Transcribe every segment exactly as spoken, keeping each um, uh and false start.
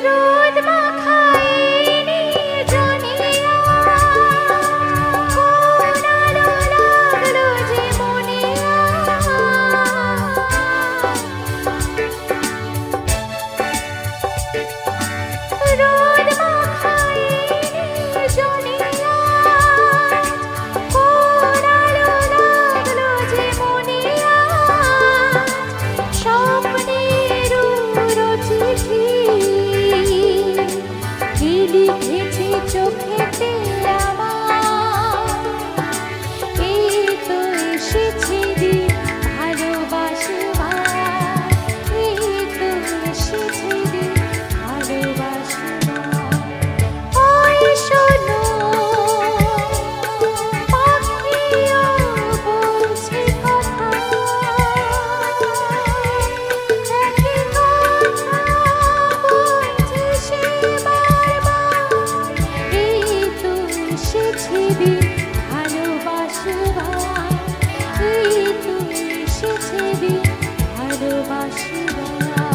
রোদ মাখায়নি জনিয়া কোন আলো লাগলো যে মনিয়া রোদ মাখায়নি জনিয়া কোন আলো লাগলো যে মনিয়া স্বপ্নের চিঠি কি লিখেছি চোখেতে আমার এই তো এসেছি দিন ভালোবাসবার এই তো এসেছি দিন ভালোবাসবার ওই শোনো পাখিও বলছে কথা একই কথা বলছে সে বারবার এই তো এসেছি দিন ভালোবাসবার এই তো এসেছি দিন ভালোবাসবার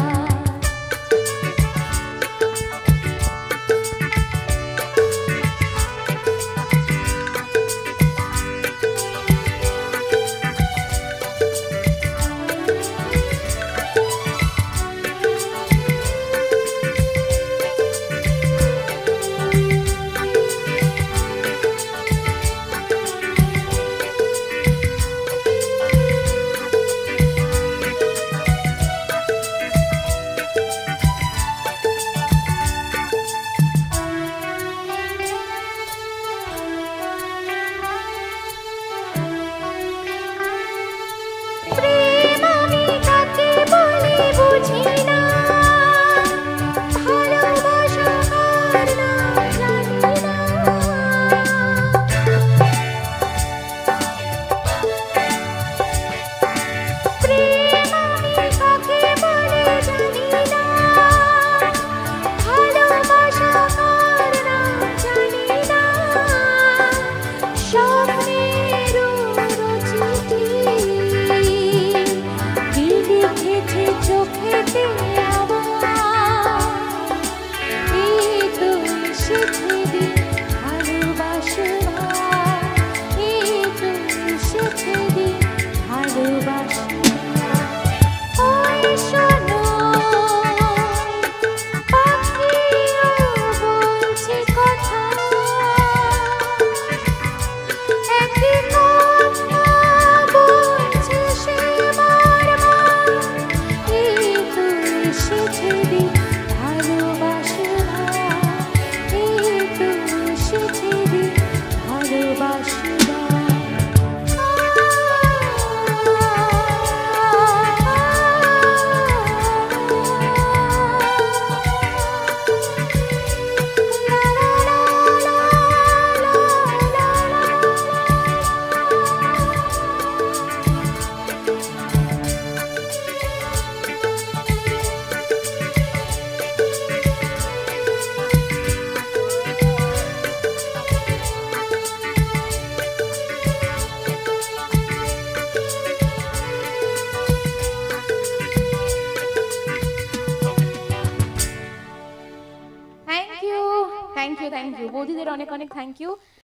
প্রেম আমি কাকে বলে বুঝি না ভালোবাসা কার নাম জানি না প্রেম আমি কাকে বলে জানি না ভালোবাসা কার নাম জানি না স্বপ্নের চিঠি কি লিখেছে চোখেতে আমার এই তো এসেছি দিন ভালোবাসবার এই তো এসেছি দিন ভালোবাসবার ওই শোনো পাখিও বলছে কথা একই কথা বলছে সে বারবার এই তো এসেছি দিন ভালোবাসবার এই তো এসেছি দিন ভালোবাসবার thank you thank you thank you বৌদিদের অনেক অনেক থ্যাংক ইউ।